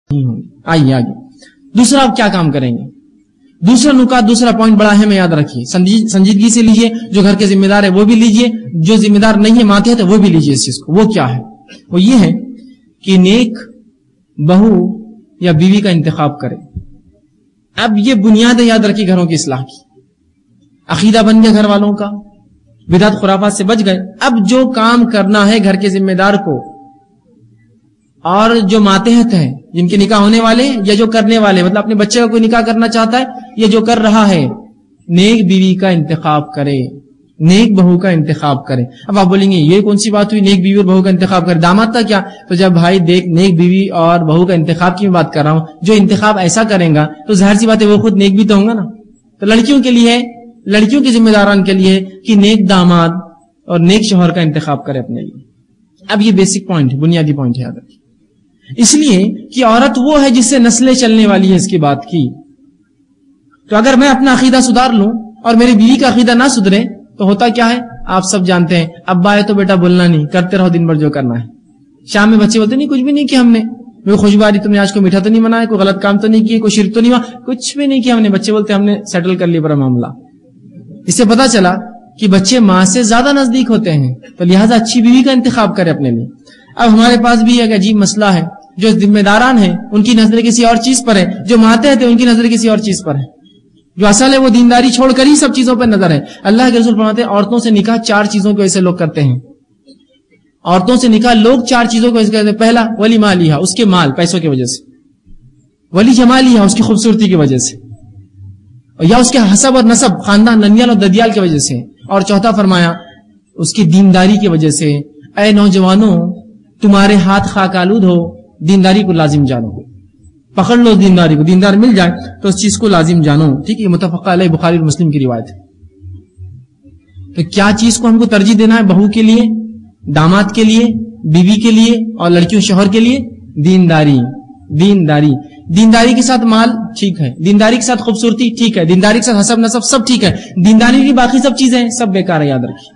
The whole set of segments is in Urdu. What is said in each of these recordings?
نہیں ہوں گی. آئیے آگے دوسرا آپ کیا کام کریں گے. دوسرا نکات دوسرا پوائنٹ بڑا ہے, میں یاد رکھیے, سنجیدگی سے لیجئے. جو گھر کے ذمہ دار ہے وہ بھی لیجئے, جو ذمہ دار نہیں ہے ماتحت ہے وہ بھی لیجئے اس چیز کو. وہ کیا ہے؟ وہ یہ ہے کہ نیک بہو یا بیوی کا انتخاب کرے. اب یہ بنیاد ہے, یاد رکھیے, گھروں کی اصلاح کی. عقیدہ بن گیا گھر والوں کا, بدعت خرافات سے بچ گئے. اب جو کام کرنا ہے گھر کے ذمہ دار کو, اور جو ماتحت ہیں جن کے نکاح ہونے والے ہیں یا جو کرنے والے, مطلب اپنے بچے کا کوئی نکاح کرنا چاہتا ہے یا جو کر رہا ہے, نیک بیوی کا انتخاب کرے, نیک بہو کا انتخاب کرے. اب آپ بولیں گے یہ کون سی بات ہوئی, نیک بیوی اور بہو کا انتخاب کرے, داماد تھا کیا؟ تو جب بھائی دیکھ, نیک بیوی اور بہو کا انتخاب کی میں بات کر رہا ہوں, جو انتخاب ایسا کریں گا تو ظاہر سی بات ہے وہ خود نیک بھی تو ہوں گا نا. تو لڑکیوں کے لیے, لڑکیوں کے ذمہ داران کے لیے کہ نیک داماد اور نیک شوہر کا انتخاب کرے اپنے لیے. اب یہ بیسک پوائنٹ ہے, بنیادی پوائنٹ ہے, یاد رکھیے. اس لیے کہ عورت وہ ہے جس سے نسلیں چلنے والی ہے. اس کی بات کی تو اگر میں اپنا عقیدہ سدھار لوں اور میری بیوی کا عقیدہ نہ سدھرے تو ہوتا کیا ہے آپ سب جانتے ہیں. ابا ہے تو بیٹا بولنا نہیں, کرتے رہو دن بھر جو کرنا ہے. شام میں بچے بولتے نہیں کچھ بھی نہیں کیا ہم نے, کوئی خوشبو آ رہی تم نے آج کو میٹھا تو نہیں بنایا, کوئی غلط کام تو نہیں کیے, کوئی شرک تو نہیں ہوا, کچھ بھی نہیں کیا ہم نے. بچے بولتے ہم نے سیٹل کر لیا پورا معاملہ. اس سے پتا چلا کہ بچے ماں سے زیادہ نزدیک ہوتے ہیں, تو لہٰذا اچھی بیوی کا انتخاب کرے اپنے لیے. اب ہمارے پاس بھی ایک عجیب مسئلہ ہے, جو ذمہ داران ہیں ان کی نظر کسی اور چیز پر ہے, جو ماتحت ہیں ان کی نظر کسی اور چیز پر ہے. جو اصل ہے وہ دینداری چھوڑ کر ہی سب چیزوں پر نظر ہے. اللہ کے رسول فرماتے ہیں عورتوں سے نکاح 4 چیزوں کی وجہ سے لوگ کرتے ہیں. عورتوں سے نکاح لوگ 4 چیزوں کی وجہ سے کرتے ہیں. پہلا ولی مالیہا, اس کے مال پیسوں کی وجہ سے. ولی جمالیہا, اس کی خوبصورتی کی وجہ سے, یا اس کے حسب اور نسب, خاندان ننیال اور ددیال کی وجہ سے. اور چوتھا فرمایا اس کی دینداری کی وجہ سے. اے نوجوانوں تمہارے ہاتھ خاک آلود ہو, دینداری کو لازم جانو, پکڑ لو دینداری کو, دیندار مل جائے تو اس چیز کو لازم جانو. ٹھیک ہے, یہ متفق علیہ بخاری اور مسلم کی روایت ہے. تو کیا چیز کو ہم کو ترجیح دینا ہے بہو کے لیے, داماد کے لیے, بیوی کے لیے اور لڑکیوں شوہر کے لیے؟ دینداری. دینداری, دینداری کے ساتھ مال ٹھیک ہے, دینداری کے ساتھ خوبصورتی ٹھیک ہے, دینداری کے ساتھ حسب نسب سب ٹھیک ہے, دینداری کی باقی سب چیزیں سب بیکار ہے. یاد رکھیے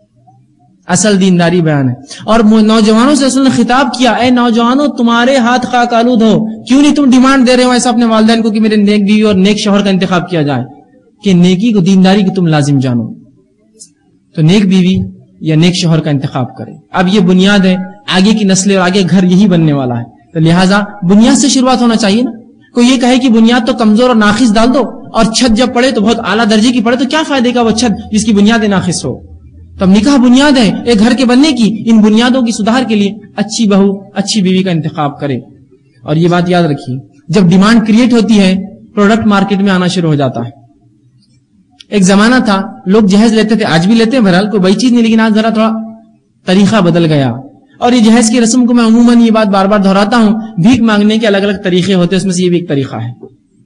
اصل دینداری بیان ہے. اور نوجوانوں سے رسول نے خطاب کیا, اے نوجوانوں تمہارے ہاتھ خاک آلود ہو, کیوں نہیں تم ڈیمانڈ دے رہے ہو ایسا اپنے والدین کو کہ میرے نیک بیوی اور نیک شوہر کا انتخاب کیا جائے, کہ نیکی کو, دینداری کو تم لازم جانو. تو نیک بیوی یا نیک شوہر کا انتخاب کرے. اب یہ بنیاد ہے, آگے کی نسلیں اور آگے گھر یہی بننے والا ہے. تو لہٰذا بنیاد سے شروعات ہونا چاہیے نا. کوئی یہ کہے کہ بنیاد تو کمزور اور ناقص ڈال دو, اور چھت جب پڑے تو بہت اعلیٰ درجے کی پڑے, تو کیا فائدے کا وہ چھت جس کی بنیاد ناقص ہو. تب نکاح بنیاد ہے ایک گھر کے بننے کی. ان بنیادوں کی سدھار کے لیے اچھی بہو اچھی بیوی کا انتخاب کرے. اور یہ بات یاد رکھیے, جب ڈیمانڈ کریٹ ہوتی ہے پروڈکٹ مارکیٹ میں آنا شروع ہو جاتا ہے. ایک زمانہ تھا لوگ جہیز لیتے تھے, آج بھی لیتے ہیں بہرحال, کوئی بڑی چیز نہیں, لیکن آج ذرا تھوڑا طریقہ بدل گیا. اور یہ جہیز کی رسم کو میں عموماً یہ بات بار بار دہراتا ہوں, بھیک مانگنے کے الگ الگ طریقے ہوتے ہیں, اس میں سے یہ بھی ایک طریقہ ہے.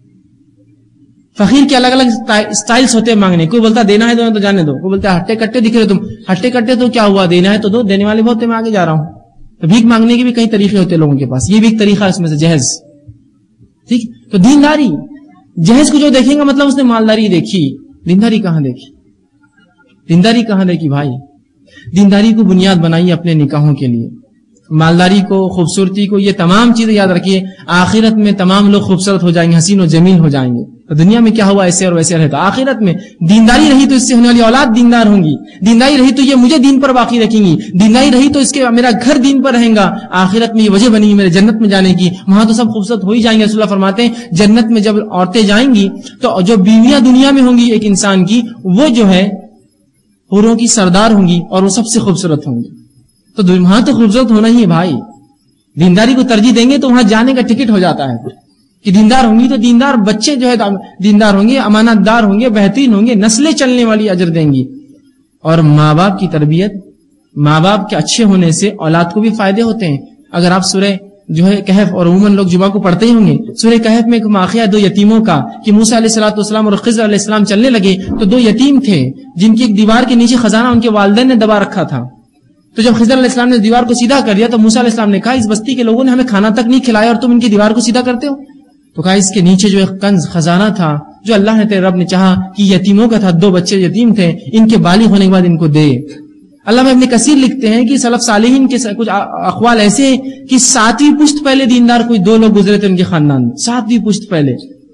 فقیر کے الگ الگ سٹائلز ہوتے ہیں مانگنے. کوئی بولتا دینا ہے تو جانے دو, کوئی بولتا ہٹے کٹے دکھ رہے تم, ہٹے کٹے تو کیا ہوا, دینا ہے تو دو, دینے والے بہت, میں آگے جا رہا ہوں. تو بھیک مانگنے کے بھی کئی طریقے ہوتے ہیں لوگوں کے پاس, یہ بھی ایک طریقہ ہے اس میں سے جہیز. ٹھیک, تو دینداری, جہیز کو جو دیکھیں گا مطلب اس نے مالداری دیکھی. دینداری کہاں دیکھی, دینداری کہاں دیکھی بھائی. دینداری کو بنیاد بنائیے اپنے نکاحوں کے لیے. مالداری کو, خوبصورتی کو, یہ تمام چیزیں یاد رکھیے. آخرت میں تمام لوگ خوبصورت ہو جائیں گے, حسین و جمیل ہو جائیں گے. تو دنیا میں کیا ہوا ایسے اور ویسے رہتا, آخرت میں دینداری رہی تو اس سے ہونے والی اولاد دیندار ہوں گی, دینداری رہی تو یہ مجھے دین پر باقی رکھیں گی, دینداری رہی تو اس کے میرا گھر دین پر رہیں گا. آخرت میں یہ وجہ بنی گی میرے جنت میں جانے کی, وہاں تو سب خوبصورت ہو ہی جائیں گے. رسول اللہ فرماتے ہیں جنت میں جب عورتیں جائیں گی تو جو بیویاں دنیا میں ہوں گی ایک انسان کی, وہ جو ہے حوروں کی سردار ہوں گی اور وہ سب سے خوبصورت ہوں گی. تو وہاں تو خوبصورت ہونا ہی ہے بھائی. دینداری کو ترجیح دیں گے تو وہاں جانے کا ٹکٹ ہو جاتا ہے کہ دیندار ہوں گی تو دیندار بچے جو ہے دیندار ہوں گے, امانت دار ہوں گے, بہترین ہوں گے, نسلیں چلنے والی اجر دیں گی. اور ماں باپ کی تربیت, ماں باپ کے اچھے ہونے سے اولاد کو بھی فائدے ہوتے ہیں. اگر آپ سورہ جو ہے کہف, اور عموماً لوگ جمعہ کو پڑھتے ہی ہوں گے, سورہ کہف میں ایک واقعہ 2 یتیموں کا, کہ موسیٰ علیہ السلام اور خضر علیہ السلام چلنے لگے تو 2 یتیم تھے جن کی ایک دیوار کے نیچے خزانہ ان کے والدین نے دبا رکھا تھا. تو جب خضر علیہ السلام نے دیوار کو سیدھا کر دیا تو موسیٰ علیہ السلام نے کہا اس بستی کے لوگوں نے ہمیں کھانا تک نہیں کھلایا اور تم ان کی دیوار کو سیدھا کرتے ہو. تو کہا اس کے نیچے جو ایک کنز خزانہ تھا جو اللہ نے تیرے رب نے چاہا کہ یتیموں کا تھا, 2 بچے یتیم تھے, ان کے بالغ ہونے کے بعد ان کو دے. علامہ ابن کثیر لکھتے ہیں کہ سلف صالحین کے کچھ اقوال ایسے ہیں کہ 7ویں پشت پہلے دیندار کوئی 2 لوگ گزرے تھے ان کے خاندان میں، 7ویں پشت پہلے.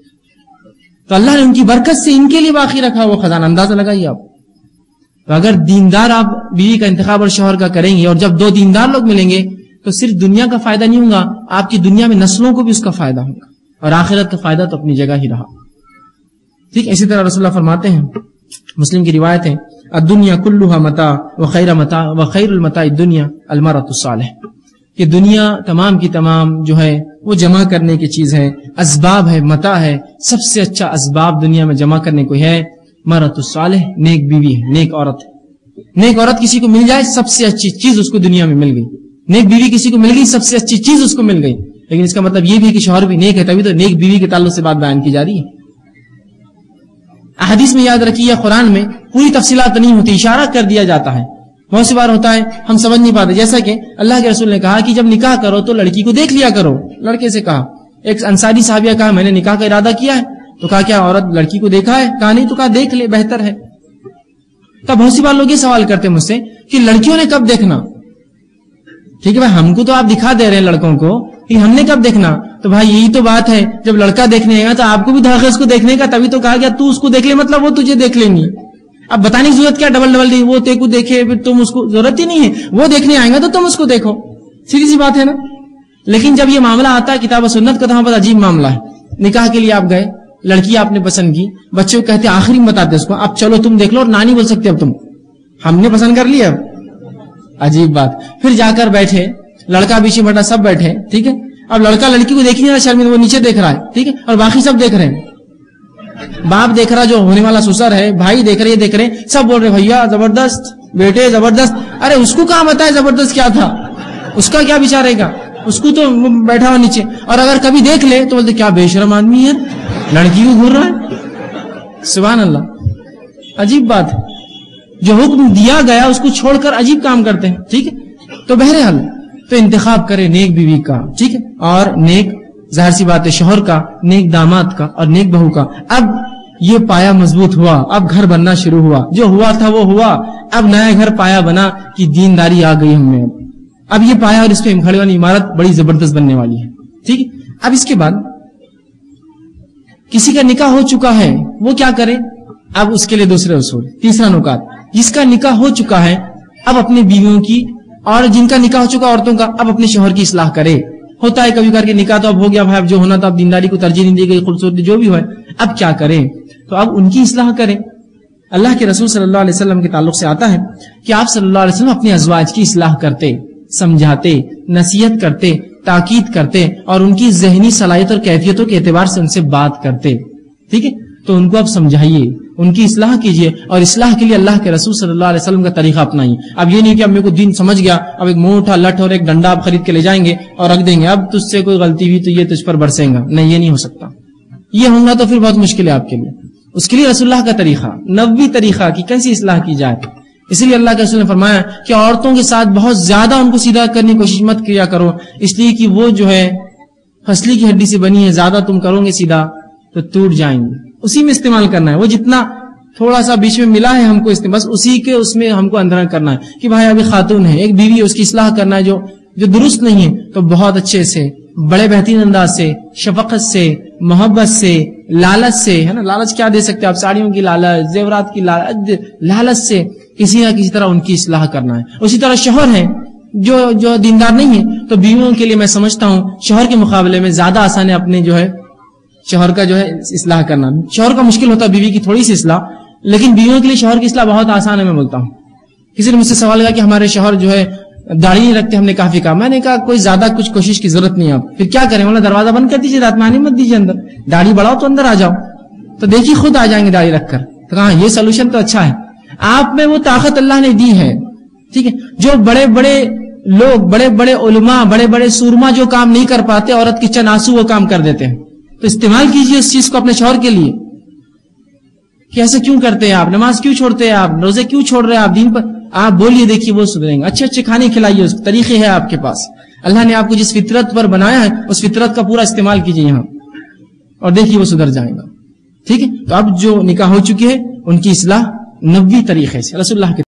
تو اللہ نے ان کی برکت سے ان کے لیے باقی رکھا وہ خزانہ. اندازہ لگائیے آپ. تو اگر دیندار آپ بیوی کا انتخاب اور شوہر کا کریں گے، اور جب 2 دیندار لوگ ملیں گے تو صرف دنیا کا فائدہ نہیں ہوگا، آپ کی دنیا میں نسلوں کو بھی اس کا فائدہ ہوگا، اور آخرت کا فائدہ تو اپنی جگہ ہی رہا. ٹھیک. اسی طرح رسول اللہ فرماتے ہیں، مسلم کی روایت ہے، الدنیا کلھا متاع وخیر المتاع الدنیا المرأۃ الصالح، کہ دنیا تمام کی تمام جو ہے وہ جمع کرنے کی چیز ہے، اسباب ہے، متاع ہے. سب سے اچھا اسباب دنیا میں جمع کرنے کو ہے مرأۃ الصالح، نیک بیوی ہے، نیک عورت ہے. نیک عورت کسی کو مل جائے سب سے اچھی چیز اس کو دنیا میں مل گئی. نیک بیوی کسی کو مل گئی سب سے اچھی چیز اس کو مل گئی. لیکن اس کا مطلب یہ بھی کہ شوہر بھی نیک ہے، تبھی تو نیک بیوی کے تعلق سے بات بیان کی جا رہی ہے. احادیث میں یاد رکھیے، قرآن میں پوری تفصیلات نہیں ہوتی، اشارہ کر دیا جاتا ہے. بہت سی بار ہوتا ہے ہم سمجھ نہیں پاتے. جیسا کہ اللہ کے رسول نے کہا کہ جب نکاح کرو تو لڑکی کو دیکھ لیا کرو. لڑکے سے کہا، ایک انصاری صحابیہ کہا میں نے نکاح کا ارادہ کیا ہے، تو کہا کیا عورت لڑکی کو دیکھا ہے؟ کہا نہیں. تو کہا دیکھ لے، بہتر ہے. تب بہت سی بار لوگ یہ سوال کرتے مجھ سے کہ لڑکیوں نے کب دیکھنا؟ ٹھیک ہے بھائی، ہم کو تو آپ دکھا دے رہے ہیں لڑکوں کو کہ ہم نے کب دیکھنا. تو بھائی یہی تو بات ہے، جب لڑکا دیکھنے آئے گا تو آپ کو بھی دھاگا اس کو دیکھنے کا، تبھی تو کہا گیا تو اس کو دیکھ لے، مطلب وہ تجھے دیکھ لیں گی. اب بتانے کی ضرورت کیا ڈبل دی، وہ تیرے کو دیکھے پھر تم اس کو، ضرورت ہی نہیں ہے. وہ دیکھنے آئے گا تو تم اس کو دیکھو، سیدھی سی بات ہے نا. لیکن جب یہ معاملہ آتا ہے کتاب و سنت کا تو ہمارے پاس عجیب معاملہ ہے. نکاح کے لیے آپ گئے، لڑکی آپ نے پسند کی، بچے کو کہتے آخری میں بتاتے اس کو اب چلو تم دیکھ لو، اور نانی بول سکتے اب تم، ہم نے پسند کر لیا. عجیب بات. پھر جا کر بیٹھے، لڑکا بیچی بیٹھا، سب بیٹھے. ٹھیک ہے. اب لڑکا لڑکی کو دیکھ نہیں رہا، شرمندہ، وہ نیچے دیکھ رہا ہے. ٹھیک ہے. اور باقی سب دیکھ رہے ہیں. باپ دیکھ رہا، جو ہونے والا سسر ہے، بھائی دیکھ رہے، یہ دیکھ رہے، سب بول رہے بھیا زبردست، بیٹے زبردست. ارے اس کو کہاں بتائے زبردست کیا تھا، اس کا کیا بچارے گا، اس کو تو بیٹھا ہوا نیچے. اور اگر کبھی دیکھ لے تو بولتے کیا بے شرم آدمی ہے، لڑکی کو گھور رہا ہے. سبحان اللہ. عجیب بات ہے، جو حکم دیا گیا اس کو چھوڑ کر عجیب کام کرتے ہیں. ٹھیک ہے. تو بہرحال تو انتخاب کرے نیک بیوی کا. ٹھیک ہے. اور نیک، ظاہر سی بات ہے، شوہر کا، نیک داماد کا اور نیک بہو کا. اب یہ پایا مضبوط ہوا، اب گھر بننا شروع ہوا، جو ہوا تھا وہ ہوا. اب نیا گھر پایا بنا کہ دینداری آ گئی ہم میں. اب یہ پایا اور اس پہ کھڑی والی عمارت بڑی زبردست بننے والی ہے. ٹھیک ہے. اب اس کے بعد کسی کا نکاح ہو چکا ہے وہ کیا کرے؟ اب اس کے لیے دوسرے اصول. تیسرا نکات، جس کا نکاح ہو چکا ہے اب اپنے بیویوں کی، اور جن کا نکاح ہو چکا عورتوں کا، اب اپنے شوہر کی اصلاح کرے. ہوتا ہے کبھی کر کے نکاح تو اب ہو گیا بھائی، اب جو ہونا تھا، اب دینداری کو ترجیح نہیں دی گئی، خوبصورتی جو بھی ہوئے، اب کیا کریں؟ تو اب ان کی اصلاح کریں. اللہ کے رسول صلی اللہ علیہ وسلم کے تعلق سے آتا ہے کہ آپ صلی اللہ علیہ وسلم اپنے ازواج کی اصلاح کرتے، سمجھاتے، نصیحت کرتے، تاکید کرتے، اور ان کی ذہنی صلاحیت اور کیفیتوں کے اعتبار سے ان سے بات کرتے. ٹھیک ہے. تو ان کو اب سمجھائیے، ان کی اصلاح کیجئے، اور اصلاح کے لیے اللہ کے رسول صلی اللہ علیہ وسلم کا طریقہ اپنائیے. اب یہ نہیں کہ اب میرے کو دین سمجھ گیا، اب ایک موٹا لٹ اور ایک ڈنڈا آپ خرید کے لے جائیں گے اور رکھ دیں گے، اب تجھ سے کوئی غلطی ہوئی تو یہ تجھ پر برسیں گا. نہیں، یہ نہیں ہو سکتا. یہ ہوگا تو پھر بہت مشکل ہے آپ کے لیے. اس کے لیے رسول اللہ کا طریقہ، نبوی طریقہ کہ کیسی اصلاح کی جائے. اسی لیے اللہ کے رسول نے فرمایا کہ عورتوں کے ساتھ بہت زیادہ ان کو سیدھا کرنے کی کوشش مت کیا کرو، اس لیے کہ وہ جو ہے پھسلی کی ہڈی سے بنی ہے، زیادہ تم کرو گے سیدھا تو ٹوٹ جائیں گے. اسی میں استعمال کرنا ہے، وہ جتنا تھوڑا سا بیچ میں ملا ہے ہم کو استعمال، بس اسی کے اس میں ہم کو اندر کرنا ہے کہ بھائی ابھی خاتون ہے، ایک بیوی ہے، اس کی اصلاح کرنا ہے جو درست نہیں ہے، تو بہت اچھے سے، بڑے بہترین انداز سے، شفقت سے، محبت سے، لالچ سے، ہے نا، لالچ کیا دے سکتے آپ، ساڑیوں کی لالچ، زیورات کی لالچ سے کسی نہ کسی طرح ان کی اصلاح کرنا ہے. اسی طرح شوہر ہے جو دیندار نہیں ہے، تو بیویوں کے لیے میں سمجھتا ہوں شوہر کے مقابلے میں زیادہ آسان ہے اپنے جو ہے شوہر کا جو ہے اصلاح کرنا. شوہر کا مشکل ہوتا ہے بیوی کی تھوڑی سی اصلاح، لیکن بیویوں کے لیے شوہر کی اصلاح بہت آسان ہے. میں بولتا ہوں، کسی نے مجھ سے سوال کیا کہ ہمارے شوہر جو ہے داڑھی نہیں رکھتے، ہم نے کافی کہا. میں نے کہا کوئی زیادہ کچھ کوشش کی ضرورت نہیں ہے. آپ پھر کیا کریں؟ بولا دروازہ بند کر دیجیے، رات میں آنے مت دیجیے اندر، داڑھی بڑھاؤ تو اندر آ جاؤ، تو دیکھیے خود آ جائیں گے داڑھی رکھ کر. تو کہا یہ سولوشن تو اچھا ہے. آپ میں وہ طاقت اللہ نے دی ہے. ٹھیک ہے. جو بڑے بڑے لوگ، بڑے بڑے علماء، بڑے بڑے سورما جو کام نہیں کر پاتے، عورت کی چناسو وہ کام کر دیتے ہیں. تو استعمال کیجیے اس چیز کو اپنے شوہر کے لیے کہ ایسے کیوں کرتے ہیں آپ، نماز کیوں چھوڑتے ہیں آپ، روزے کیوں چھوڑ رہے ہیں آپ، دین پر آپ بولیے، دیکھیے وہ سدھریں گے. اچھے اچھے کھانے کھلائیے، اس طریقے ہے آپ کے پاس. اللہ نے آپ کو جس فطرت پر بنایا ہے اس فطرت کا پورا استعمال کیجیے یہاں، اور دیکھیے وہ سدھر جائے گا. ٹھیک ہے. تو اب جو نکاح ہو چکی ہے ان کی اصلاح نبوی طریقے سے رسول اللہ کے